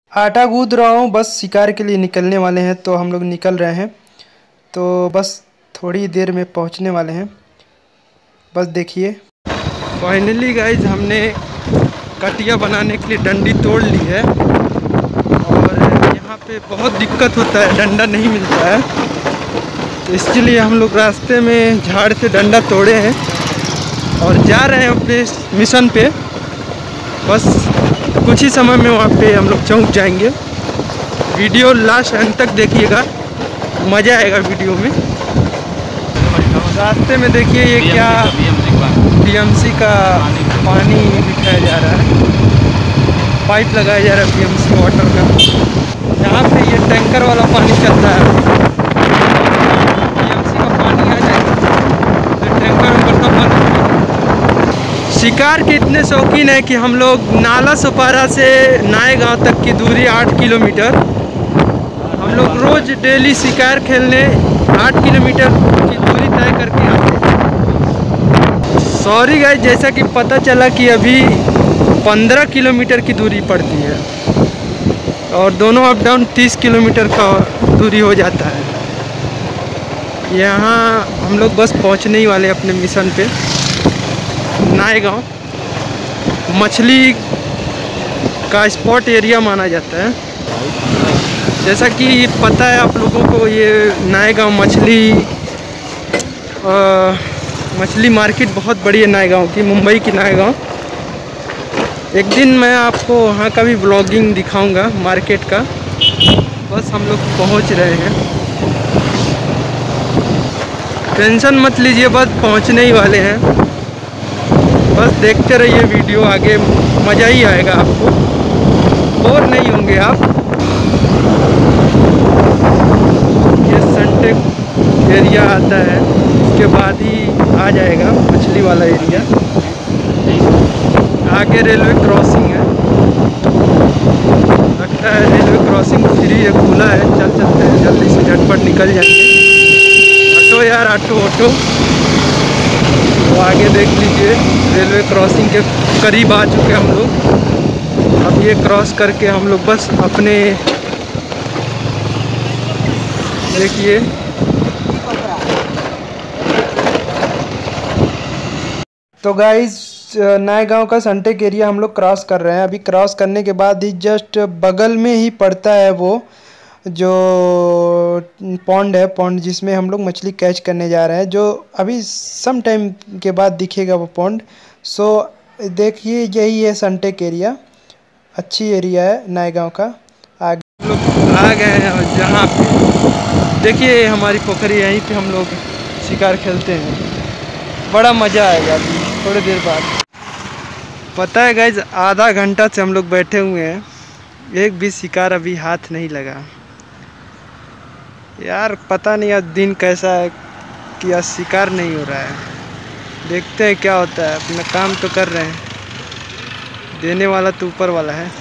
आटा गूंद रहा हूँ, बस शिकार के लिए निकलने वाले हैं तो हम लोग निकल रहे हैं। तो बस थोड़ी देर में पहुँचने वाले हैं, बस देखिए। फाइनली गाइज हमने कटिया बनाने के लिए डंडी तोड़ ली है और यहाँ पे बहुत दिक्कत होता है, डंडा नहीं मिलता है। तो इसके लिए हम लोग रास्ते में झाड़ से डंडा तोड़े हैं और जा रहे हैं अपने मिशन पे। बस कुछ ही समय में वहाँ पे हम लोग पहुँच जाएंगे। वीडियो लास्ट अंत तक देखिएगा, मज़ा आएगा वीडियो में। रास्ते में देखिए ये क्या बीएमसी का पानी बिठाया जा रहा है, पाइप लगाया जा रहा है बीएमसी वाटर का। यहाँ पे ये टैंकर वाला पानी चलता है। बीएमसी का पानी आ जाएगा तो टैंकर ऊपर का बंद। शिकार के इतने शौकीन है कि हम लोग नाला सुपारा से नाए गाँव तक की दूरी 8 किलोमीटर, हम लोग रोज़ डेली शिकार खेलने 8 किलोमीटर की दूरी तय करके आते हैं। सॉरी गाइस, जैसा कि पता चला कि अभी 15 किलोमीटर की दूरी पड़ती है और दोनों अप डाउन 30 किलोमीटर का दूरी हो जाता है। यहाँ हम लोग बस पहुँचने ही वाले अपने मिशन पे, नाए गाँव। मछली का स्पॉट एरिया माना जाता है। जैसा कि पता है आप लोगों को, ये नाए गाँव मछली मार्केट बहुत बड़ी है नाए गाँव की, मुंबई की नाए गाँव। एक दिन मैं आपको वहाँ का भी ब्लॉगिंग दिखाऊंगा मार्केट का। बस हम लोग पहुँच रहे हैं, टेंशन मत लीजिए, बस पहुँचने ही वाले हैं। बस देखते रहिए वीडियो, आगे मज़ा ही आएगा आपको, बोर नहीं होंगे आप। ये सनटेक एरिया आता है, उसके बाद ही आ जाएगा मछली वाला एरिया। आगे रेलवे क्रॉसिंग है, लगता है रेलवे क्रॉसिंग फ्री है, खुला है। चलते हैं, जल्दी से झटपट निकल जाएंगे। ऑटो यार, ऑटो तो आगे देख लीजिए, रेलवे क्रॉसिंग के करीब आ चुके हम लोग। अब ये क्रॉस करके हम लोग बस अपने, देखिए तो गाइस नए गांव का सनटेक एरिया हम लोग क्रॉस कर रहे हैं। अभी क्रॉस करने के बाद ही जस्ट बगल में ही पड़ता है वो जो पॉन्ड है, पॉन्ड जिसमें हम लोग मछली कैच करने जा रहे हैं, जो अभी सम टाइम के बाद दिखेगा वो पॉन्ड। सो देखिए यही है सनटेक एरिया, अच्छी एरिया है नए गांव का। आगे हम लोग आ गए हैं और जहाँ पे देखिए हमारी पोखरी, यहीं पे हम लोग शिकार खेलते हैं। बड़ा मज़ा आएगा अभी थोड़ी देर बाद। पता है गाइज, आधा घंटा से हम लोग बैठे हुए हैं, एक भी शिकार अभी हाथ नहीं लगा यार। पता नहीं आज दिन कैसा है कि आज शिकार नहीं हो रहा है। देखते हैं क्या होता है, अपना काम तो कर रहे हैं, देने वाला तो ऊपर वाला है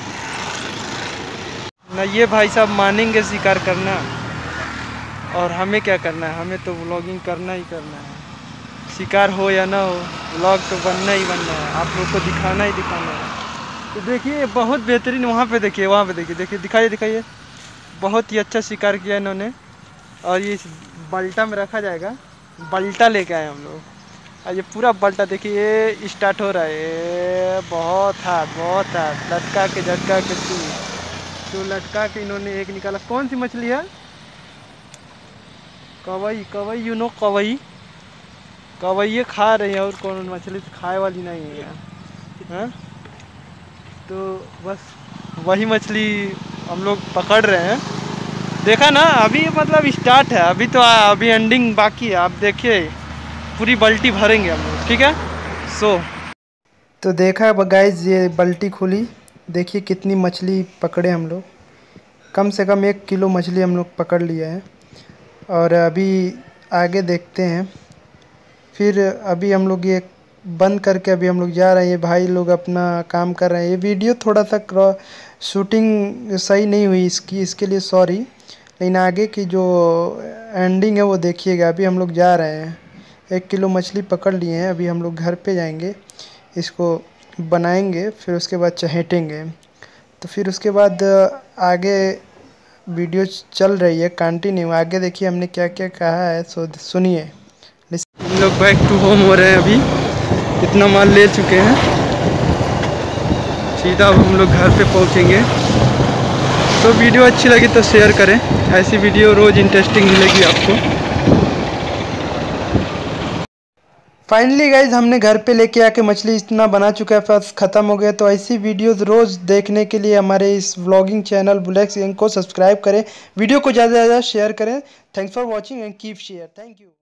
ना। ये भाई साहब मानेंगे शिकार करना, और हमें क्या करना है, हमें तो व्लॉगिंग करना ही करना है। शिकार हो या ना हो, व्लॉग तो बनना ही बनना है, आप लोग को दिखाना ही दिखाना है। तो देखिए बहुत बेहतरीन, वहाँ पे देखिए, वहाँ पे देखिए, दिखाइए। बहुत ही अच्छा शिकार किया इन्होंने, और ये इस बल्टा में रखा जाएगा। बल्टा लेके आए हम लोग, और ये पूरा बल्टा देखिए ये स्टार्ट हो रहा है। बहुत हाथ लटका के झटका के तो लटका के इन्होंने एक निकाला। कौन सी मछली है? कवई, यू नो कवई। कवैये खा रही है, और कौन मछली तो खाए वाली नहीं है हाँ? तो बस वही मछली हम लोग पकड़ रहे हैं। देखा ना, अभी मतलब स्टार्ट है, अभी तो अभी एंडिंग बाकी है। आप देखिए पूरी बल्टी भरेंगे हम लोग, ठीक है। तो देखा गाइस, ये बल्टी खुली, देखिए कितनी मछली पकड़े हम लोग। कम से कम 1 किलो मछली हम लोग पकड़ लिया है। और अभी आगे देखते हैं। फिर अभी हम लोग ये बंद करके अभी हम लोग जा रहे हैं। ये भाई लोग अपना काम कर रहे हैं। ये वीडियो थोड़ा सा शूटिंग सही नहीं हुई इसकी, इसके लिए सॉरी। लेकिन आगे की जो एंडिंग है वो देखिएगा। अभी हम लोग जा रहे हैं, 1 किलो मछली पकड़ लिए हैं। अभी हम लोग घर पे जाएंगे, इसको बनाएंगे, फिर उसके बाद चहेटेंगे। तो फिर उसके बाद आगे वीडियो चल रही है, कंटिन्यू। आगे देखिए हमने क्या क्या कहा है, सो सुनिए। हम लोग बैक टू होम हो रहे हैं अभी, इतना माल ले चुके हैं, सीधा अब हम लोग घर पे पहुंचेंगे। तो वीडियो अच्छी लगी तो शेयर करें, ऐसी वीडियो रोज़ इंटरेस्टिंग मिलेगी आपको। फाइनली गाइज हमने घर पे लेके आके मछली इतना बना चुका है, बस ख़त्म हो गया। तो ऐसी वीडियोस रोज़ देखने के लिए हमारे इस व्लॉगिंग चैनल बुलेक्स गैंग को सब्सक्राइब करें, वीडियो को ज़्यादा से ज़्यादा शेयर करें। Thanks for watching and keep share. Thank you.